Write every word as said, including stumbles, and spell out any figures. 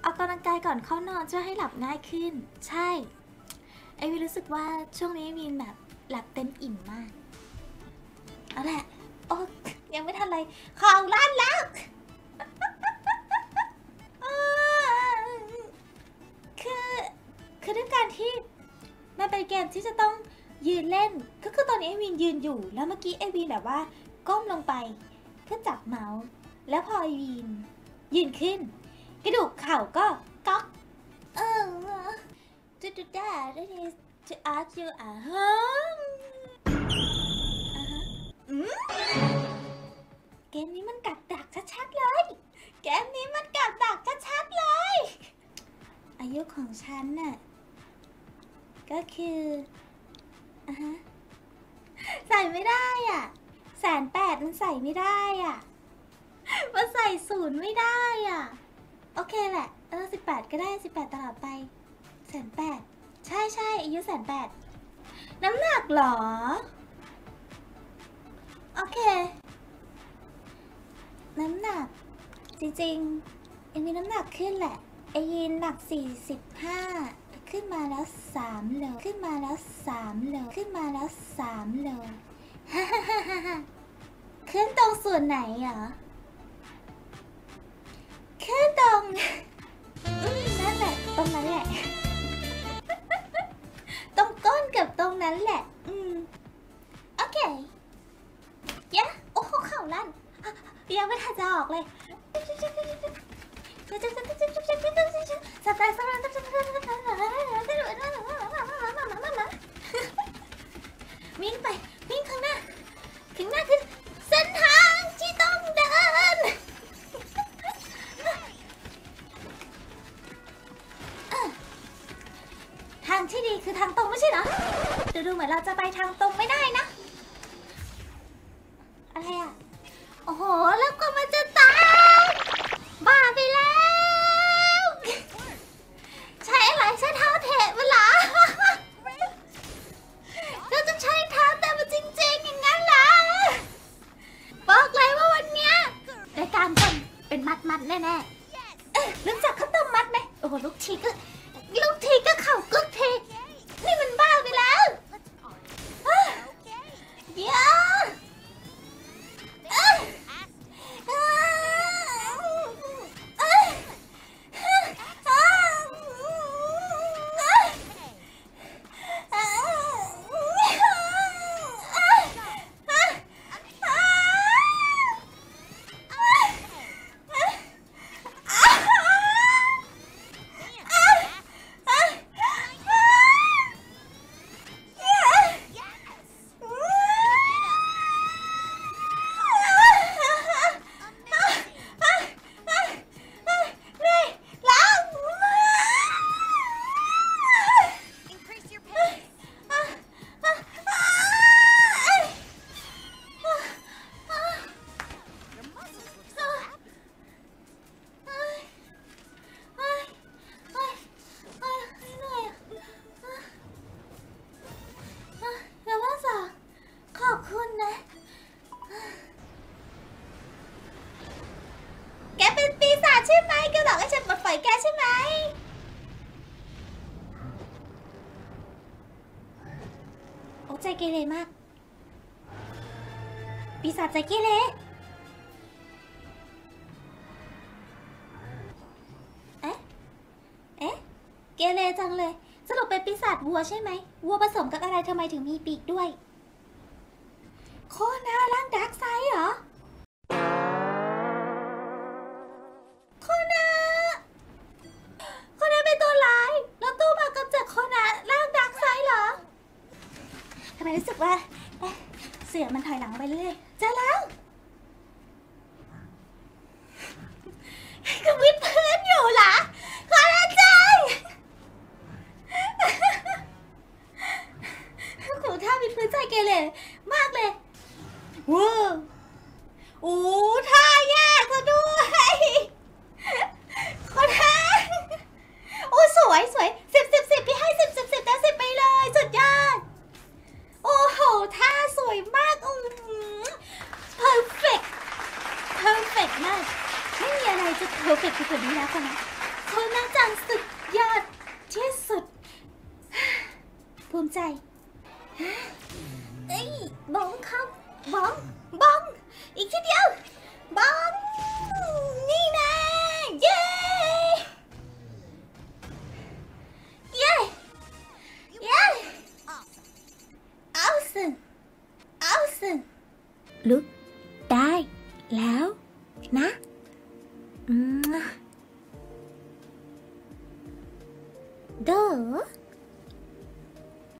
ออกกำลังกายก่อนเข้านอนช่วยให้หลับง่ายขึ้นใช่ไอวีรู้สึกว่าช่วงนี้วีนแบบหลับเต็มอิ่มมากเอาแหละโอ้ยังไม่ทันไรของร้านแล้วคือคือด้วยการที่มันเป็นเกมที่จะต้องยืนเล่นก็คือตอนนี้ไอวีนยืนอยู่แล้วเมื่อกี้ไอวีนแบบว่าก้มลงไปเพื่อจับเมาส์แล้วพอไอวีนยืนขึ้นกระดูกเข่าก็ก๊อกเออจุดจุดได้ได้ดีจะอาร์จูอ่ะฮะอืมเกมนี้มันกัดดักชัดๆเลยเกมนี้มันกัดดักชัดๆเลยอายุของฉันน่ะก็คืออ่ะฮะใส่ไม่ได้อ่ะแสนแปดมันใส่ไม่ได้อ่ะมันใส่ศูนย์ไม่ได้อ่ะโอเคแหละเออสิบแปดก็ได้สิบแปดตลอดไปแสนแปดใช่ใช่อายุแสนแปดน้ำหนักหรอโอเคน้ำหนักจริงๆยังมีน้ำหนักขึ้นแหละไอยินหนักสี่สิบห้าขึ้นมาแล้วสามโลขึ้นมาแล้วสามโลขึ้นมาแล้วสามโลฮ่าฮ่าฮ่าฮ่าขึ้นตรงส่วนไหนเหรอขึ้นตรงนั่นแหละตรงนั้นแหละตรงก้นกับตรงนั้นแหละอืมโอเคยะโอ้โหเข่าลั่นยังไม่ทันจะออกเลยสไตล์สไตล์วิ่งไปวิ่งข้างหน้าข้างหน้าคือเส้นทางที่ต้องเดินทางที่ดีคือทางตรงไม่ใช่เหรอดูดูเหมือนเราจะไปทางตรงไม่ได้นะอะไรอ่ะโอ้โหแล้วก็มันจะตายบ้าไปแล้วใช้อะไรใช้เท้าเตะมันเหรอเราจะใช้เท้าเตะมันจริงๆอย่างนั้นเหรอบอกเลยว่าวันเนี้ยรายการคนเป็นมัดๆแน่ๆเออรู้จักข้าวต้มมัดไหมโอ้โหลูกทีก็ลูกทีก็เข่ากึกทีนี่มันบ้าไปแล้วเดี๋ยวใจเกเรมากปีศาจใจเกเรเอ๊ะเอ๊ะเกเรจังเลยสรุปเป็นปีศาจวัวใช่ไหมวัวผสมกับอะไรทำไมถึงมีปีกด้วยโคนาร่างดาร์กไซด์เหรอโคนาโคนาเป็นตัวร้ายแล้วตู้มากำจัดโคนาร่างดาร์กไซด์เหรอทำไมรู้สึกว่าเสียงมันถอยหลังไปเรื่อยจะแล้วก็วิดพื้นอยู่ล่ะขอละใจโหท่าวิดพื้นใจเกเรมากเลยว้าวโอ้ท่ายากซะด้วยคนท่าโอ้สวยสวยสิบสิบสิบพี่ให้สิบสิบสิบแต่สิบไปเลยสุดยอดโอ้โหท่าสวยมากอืมเข้าบองบองอีกทีเดียวบองนี่นะเย้เย้เย้เอาสิเอาสิลุกได้แล้วนะ